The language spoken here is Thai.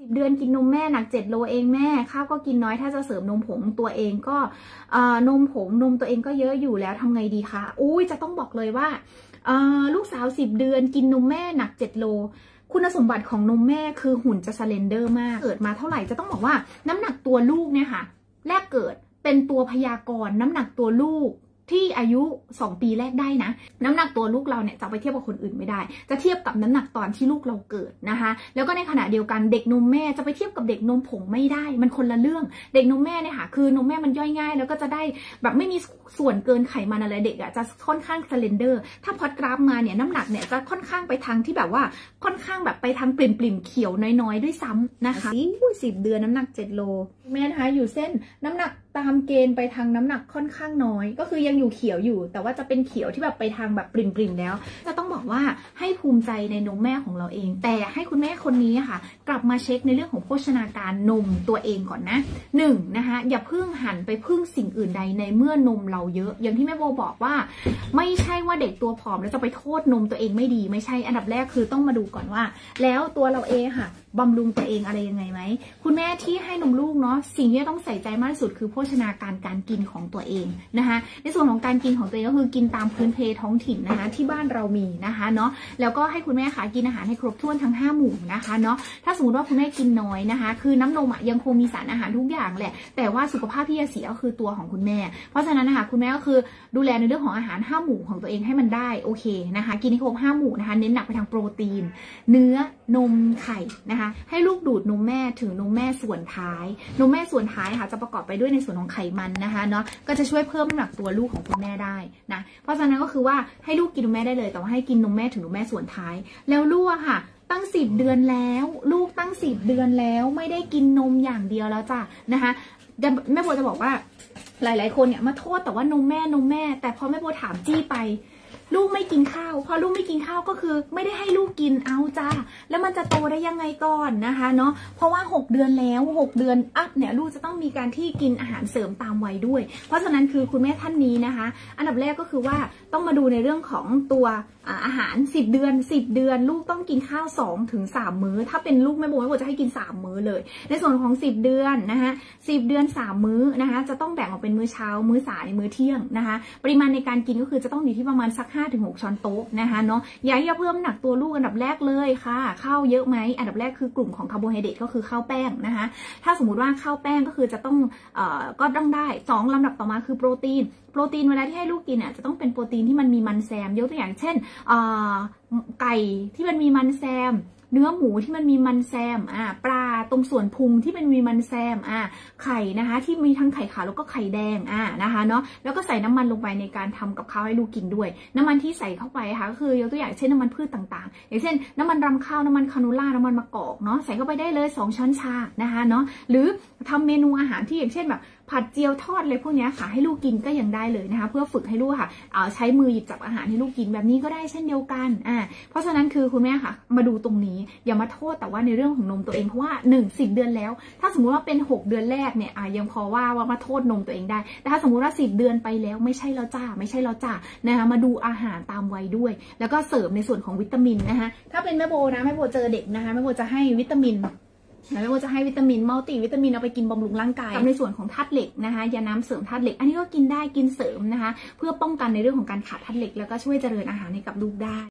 เดือนกินนมแม่หนัก7 โลเองแม่ข้าวก็กินน้อยถ้าจะเสริมนมผงตัวเองก็นมผงนมตัวเองก็เยอะอยู่แล้วทำไงดีคะอุ้ยจะต้องบอกเลยว่าลูกสาว10 เดือนกินนมแม่หนัก7 โลคุณสมบัติของนมแม่คือหุ่นจะสเลนเดอร์มากเกิดมาเท่าไหร่จะต้องบอกว่าน้ำหนักตัวลูกเนี่ยค่ะแรกเกิดเป็นตัวพยากรณ์น้ำหนักตัวลูกที่อายุ2 ปีแรกได้นะน้ำหนักตัวลูกเราเนี่ยจะไปเทียบกับคนอื่นไม่ได้จะเทียบกับน้ำหนักตอนที่ลูกเราเกิดนะคะแล้วก็ในขณะเดียวกันเด็กนมแม่จะไปเทียบกับเด็กนมผงไม่ได้มันคนละเรื่องเด็กนมแม่เนี่ยค่ะคือนมแม่มันย่อยง่ายแล้วก็จะได้แบบไม่มีส่วนเกินไขมันอะไรเด็กอ่ะจะค่อนข้างสเลนเดอร์ถ้าพอดกราฟมาเนี่ยน้ำหนักเนี่ยจะค่อนข้างไปทางที่แบบว่าค่อนข้างแบบไปทางปริ่มๆเขียวน้อยๆด้วยซ้ำนะคะ10 เดือนน้ำหนัก7 โลแม่นะคะอยู่เส้นน้ำหนักตามเกณฑ์ไปทางน้ำหนักค่อนข้างน้อยก็คือยังอยู่เขียวอยู่แต่ว่าจะเป็นเขียวที่แบบไปทางแบบปริ่มๆแล้วจะต้องบอกว่าให้ภูมิใจในนมแม่ของเราเองแต่ให้คุณแม่คนนี้ค่ะกลับมาเช็คในเรื่องของโภชนาการนมตัวเองก่อนนะนะคะอย่าเพิ่งหันไปพึ่งสิ่งอื่นใดในเมื่อนมเราเยอะอย่างที่แม่โบบอกว่าไม่ใช่ว่าเด็กตัวผอมแล้วจะไปโทษนมตัวเองไม่ดีไม่ใช่อันดับแรกคือต้องมาดูก่อนว่าแล้วตัวเราเองค่ะบำรุงตัวเองอะไรยังไงไหมคุณแม่ที่ให้นมลูกเนาะสิ่งที่ต้องใส่ใจมากที่สุดคือโภชนาการการกินของตัวเองนะคะในส่วนของการกินของตัวเองก็คือกินตามพื้นเพท้องถิ่นนะคะที่บ้านเรามีนะคะเนาะแล้วก็ให้คุณแม่ค่ะกินอาหารให้ครบถ้วนทั้ง5 หมู่นะคะเนาะถ้าสมมติว่าคุณแม่กินน้อยนะคะคือน้ำนมยังคงมีสารอาหารทุกอย่างแหละแต่ว่าสุขภาพที่จะเสียก็คือตัวของคุณแม่เพราะฉะนั้นนะคะคุณแม่ก็คือดูแลในเรื่องของอาหาร5 หมู่ของตัวเองให้มันได้โอเคนะคะกินให้ครบ5 หมู่นะคะเน้นหนักไปทางโปรตีนเนื้อนมไข่นะคะให้ลูกดูดนมแม่ถึงนมแม่ส่วนท้ายนมแม่ส่วนท้ายค่ะจะประกอบไปด้วยในส่วนของไขมันนะคะเนาะก็จะช่วยเพิ่มน้ำหนักตัวลูกของคุณแม่ได้นะเพราะฉะนั้นก็คือว่าให้ลูกกินนมแม่ได้เลยแต่ว่าให้กินนมแม่ถึงนมแม่ส่วนท้ายแล้วลูกค่ะตั้ง10 เดือนแล้วลูกตั้ง10 เดือนแล้วไม่ได้กินนมอย่างเดียวแล้วจ้ะนะคะแม่โบจะบอกว่าหลายๆคนเนี่ยมาโทษแต่ว่านมแม่แต่พอแม่โบถามจี้ไปลูกไม่กินข้าวพอลูกไม่กินข้าวก็คือไม่ได้ให้ลูกกินเอาจ้าแล้วมันจะโตได้ยังไงก่อนนะคะเนาะเพราะว่า6 เดือนแล้ว6 เดือนอัพเนี่ยลูกจะต้องมีการที่กินอาหารเสริมตามวัยด้วยเพราะฉะนั้นคือคุณแม่ท่านนี้นะคะอันดับแรกก็คือว่าต้องมาดูในเรื่องของตัวอาหาร10 เดือนลูกต้องกินข้าว2 ถึง 3 มื้อถ้าเป็นลูกแม่โบจะให้กิน3 มื้อเลยในส่วนของ10 เดือนนะคะ10 เดือน3 มื้อนะคะจะต้องแบ่งออกเป็นมื้อเช้ามื้อสายมื้อเที่ยงนะคะปริมาณในการกินก็คือจะต้องอยู่ที่ประมาณสัก5-6 ช้อนโต๊ะนะคะเนาะอย่าเพิ่มหนักตัวลูกอันดับแรกเลยค่ะข้าวเยอะไหมอันดับแรกคือกลุ่มของคาร์โบไฮเดรตก็คือข้าวแป้งนะคะถ้าสมมุติว่าข้าวแป้งก็คือจะต้องก็ต้องได้2 ลำดับต่อมาคือโปรตีนเวลาที่ให้ลูกกินจะต้องเป็นโปรตีนที่มันมีมันแซมยกตัวอย่างเช่นไก่ที่มันมีมันแซมเนื้อหมูที่มันมีมันแซมปลาตรงส่วนพุงที่มันมีมันแซมไข่นะคะที่มีทั้งไข่ขาวแล้วก็ไข่แดงนะคะเนาะแล้วก็ใส่น้ำมันลงไปในการทำกับข้าวให้ลูกกินด้วยน้ำมันที่ใส่เข้าไปค่ะก็คือยกตัวอย่างเช่นน้ำมันพืชต่างๆอย่างเช่นน้ำมันรำข้าวน้ำมันคาโนล่าน้ำมันมะกอกเนาะใส่เข้าไปได้เลย2 ช้อนชานะคะเนาะหรือทำเมนูอาหารที่อย่างเช่นแบบผัดเจียวทอดอะไรพวกนี้ค่ะให้ลูกกินก็ยังได้เลยนะคะเพื่อฝึกให้ลูกค่ะใช้มือหยิบจับอาหารให้ลูกกินแบบนี้ก็ได้เช่นเดียวกันเพราะฉะนั้นคือคุณแม่ค่ะมาดูตรงนี้อย่ามาโทษแต่ว่าในเรื่องของนมตัวเองเพราะว่า10 เดือนแล้วถ้าสมมุติว่าเป็น6 เดือนแรกเนี่ยยังพอว่ามาโทษนมตัวเองได้แต่ถ้าสมมุติว่า10 เดือนไปแล้วไม่ใช่แล้วจ้านะคะมาดูอาหารตามวัยด้วยแล้วก็เสริมในส่วนของวิตามินนะคะถ้าเป็นแม่โบนะแม่โบเจอเด็กนะคะแม่โบจะให้วิตามินแล้วก็จะให้วิตามินมัลติวิตามินเอาไปกินบำรุงร่างกายในส่วนของธาตุเหล็กนะคะยาน้ำเสริมธาตุเหล็กอันนี้ก็กินได้กินเสริมนะคะเพื่อป้องกันในเรื่องของการขาดธาตุเหล็กแล้วก็ช่วยเจริญอาหารให้กับลูกได้